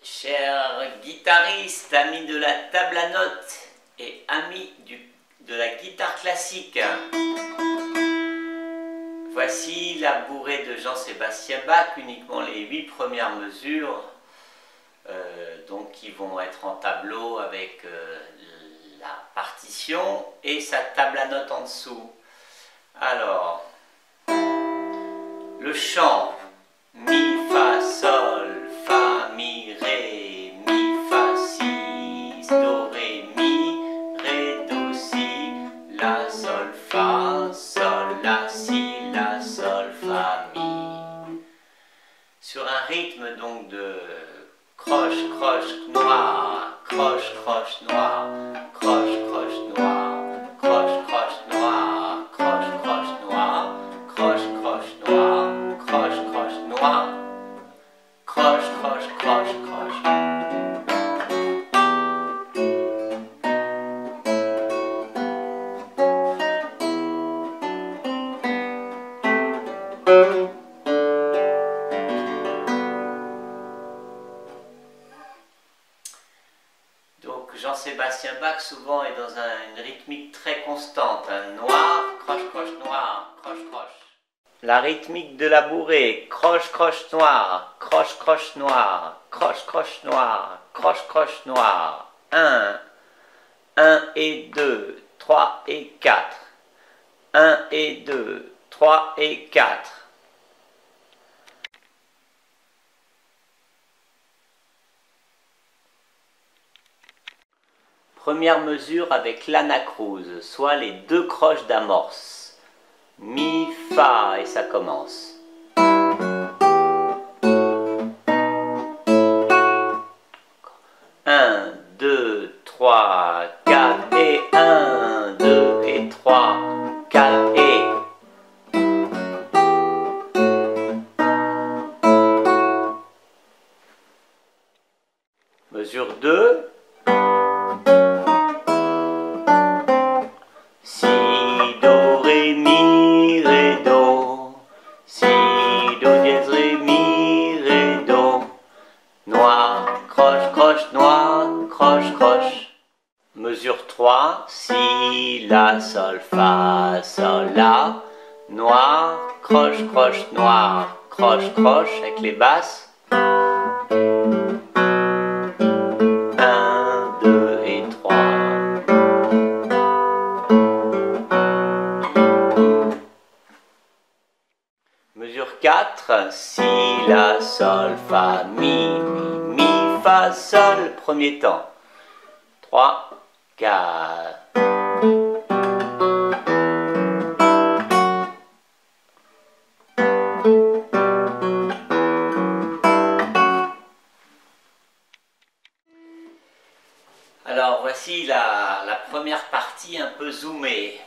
Chers guitaristes, amis de la table à notes et amis de la guitare classique, voici la bourrée de Jean-Sébastien Bach, uniquement les 8 premières mesures, donc qui vont être en tableau avec la partition et sa table à notes en dessous. Alors, le chant, mi, fa, sol, fa, mi, ré, mi, fa, si, do, ré, mi, ré, do, si, la, sol, fa, sol, la, si, la, sol, fa, mi. Sur un rythme donc de croche, croche, noir, croche, croche, noir, croche, croche, noir, croche, croche, noir, croche, croche, noir, croche, croche, noir, croche, croche, noir, croche, croche, croche, croche. Donc Jean-Sébastien Bach souvent est dans une rythmique très constante, un noir, croche, croche, noir, croche, croche. La rythmique de la bourrée, croche, croche, noir, croche, croche, noir, croche, croche, noir, croche, croche, noir. 1, 1 et 2, 3 et 4. 1 et 2, 3 et 4. Première mesure avec l'anacrouse, soit les 2 croches d'amorce. Mi, fa, et ça commence. 1, 2, 3, 4 et 1, 2 et 3, 4 et. Mesure 2. Si, do, ré, mi, ré, do. Si, do, dièse, ré, mi, ré, do. Noir, croche, croche, noir, croche, croche. Mesure 3. Si, la, sol, fa, sol, la. Noir, croche, croche, noir, croche, croche, avec les basses. 1, 2 et 3. Mesure 4, si, la, sol, fa, mi, mi, mi, fa, sol, premier temps. 3, 4. Alors voici la première partie un peu zoomée.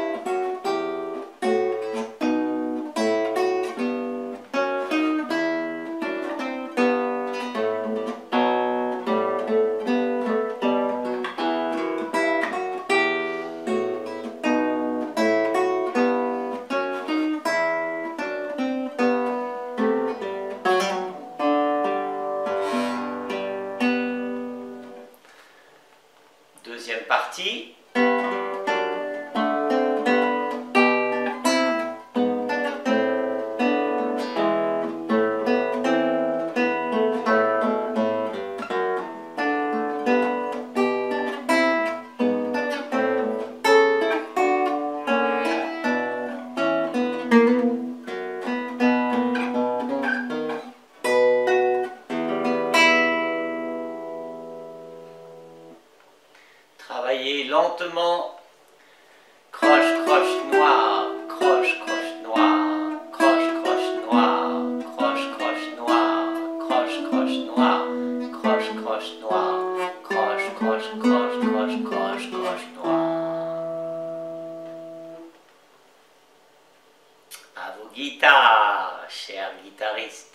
Deuxième partie. Travaillez lentement. Croche, croche, noir, croche, croche, noir, croche, croche, noir, croche, croche, noir, croche, croche, noir, croche, croche, noir, croche, croche, croche, croche, croche, croche, noir. À vos guitares, chers guitaristes.